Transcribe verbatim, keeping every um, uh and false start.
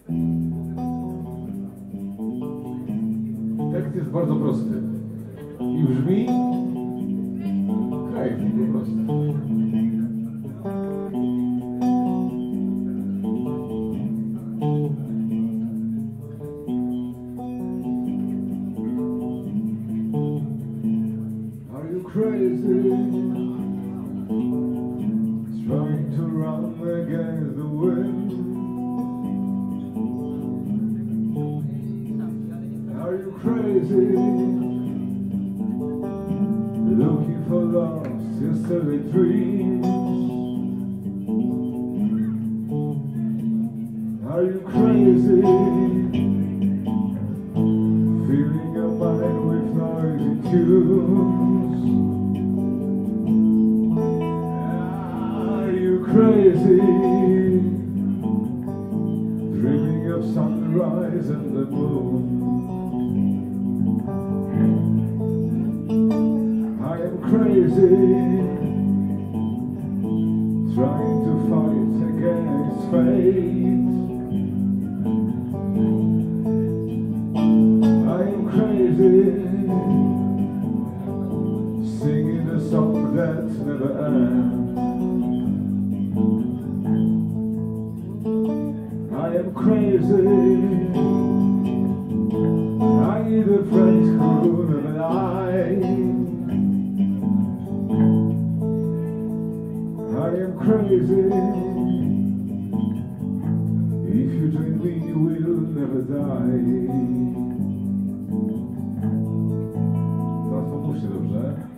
Tekst jest bardzo prosty i brzmi crazy po prostu. Are you crazy? Trying to run against the wind. Are you crazy? Looking for lost yesterday dreams. Are you crazy? Filling your mind with noisy tunes. Are you crazy? Dreaming of sunrise and the moon. I am crazy, trying to fight against fate. I am crazy, singing a song that never ends. I am crazy, I need a friend who never lies. I am crazy. If you join me, you will never die. Teraz pomóżcie, dobrze?